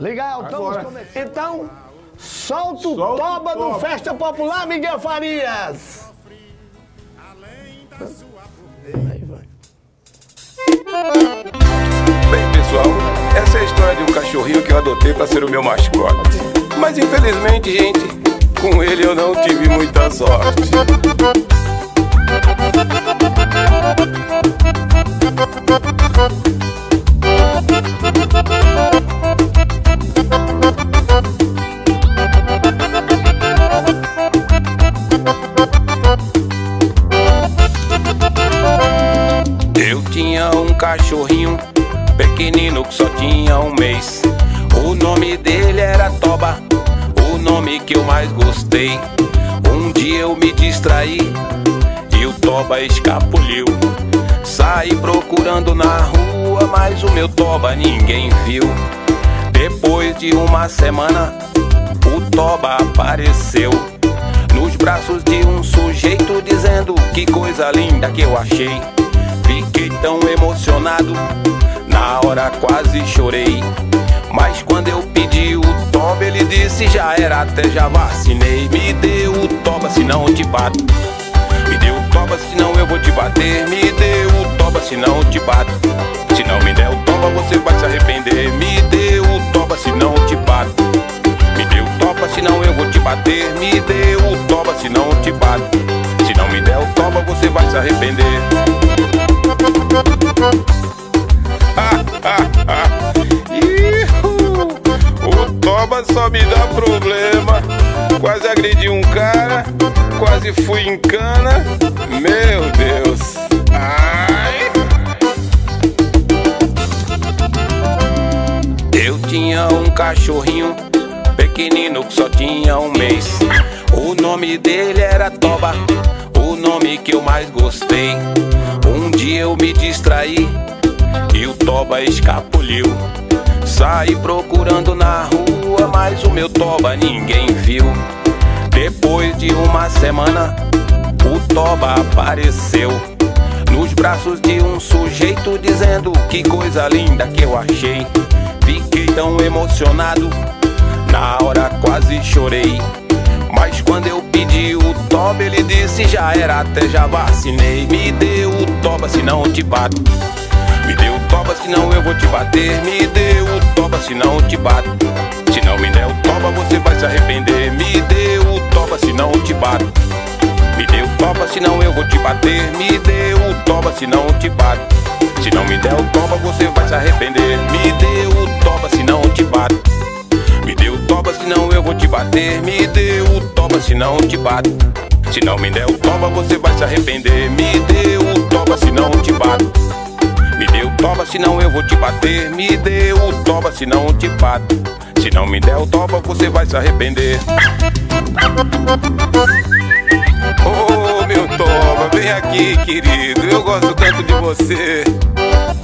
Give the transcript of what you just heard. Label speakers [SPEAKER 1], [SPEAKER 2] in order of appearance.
[SPEAKER 1] Legal, estamos começando. Então, solta o toba do Festa Popular, Miguel Farias. Aí vai.
[SPEAKER 2] Bem, pessoal, essa é a história de um cachorrinho que eu adotei para ser o meu mascote. Mas infelizmente, gente, com ele eu não tive muita sorte. Eu tinha um cachorrinho pequenino que só tinha um mês. O nome dele era Toba, o nome que eu mais gostei. Um dia eu me distraí e o Toba escapuliu. Saí procurando na rua, mas o meu Toba ninguém viu. Depois de uma semana, o Toba apareceu nos braços de um sujeito, dizendo que coisa linda que eu achei. Fiquei tão emocionado, na hora quase chorei. Mas quando eu pedi o Toba, ele disse já era, até já vacinei. Me dê o Toba, senão eu te bato. Me dê o Toba, senão eu vou te bater. Me dê o Toba, senão eu te bato. Se não me der o Toba, você vai se arrepender. Me dê o Toba, senão eu te bato. Me dê o Toba, senão eu vou te bater. Me dê o Toba, senão eu te bato. Se não me der o Toba, você vai se arrepender. O Toba só me dá problema. Quase agredi um cara, quase fui em cana. Meu Deus. Ai. Eu tinha um cachorrinho pequenino que só tinha um mês. O nome dele era Toba, o nome que eu mais gostei. Um dia eu me distraí e o Toba escapuliu. Saí procurando na rua, mas o meu Toba ninguém viu. Depois de uma semana, o Toba apareceu nos braços de um sujeito, dizendo que coisa linda que eu achei. Fiquei tão emocionado, na hora quase chorei. Mas quando eu pedi o Toba, ele disse já era, até já vacinei. Me dê o Toba, senão eu te bato. Me dê o Toba, senão eu vou te bater. Me dê o Toba, senão eu te bato. Se não me der o Toba, você vai se arrepender. Me dê o Toba, senão eu te bato. Me dê o Toba, senão eu vou te bater. Me dê o Toba, senão eu te bato. Se não me der o Toba, você vai se arrepender. Me dê o Toba, senão eu te bato. Me dê o Toba, senão eu vou te bater. Me dê o Toba, senão eu te bato. Se não me der o Toba, você vai se arrepender. Me dê o Toba, senão eu te bato. Me dê o Toba, senão eu vou te bater. Me dê o Toba, senão eu te bato. Se não me der o Toba, você vai se arrepender. Oh, meu Toba, vem aqui, querido. Eu gosto tanto de você.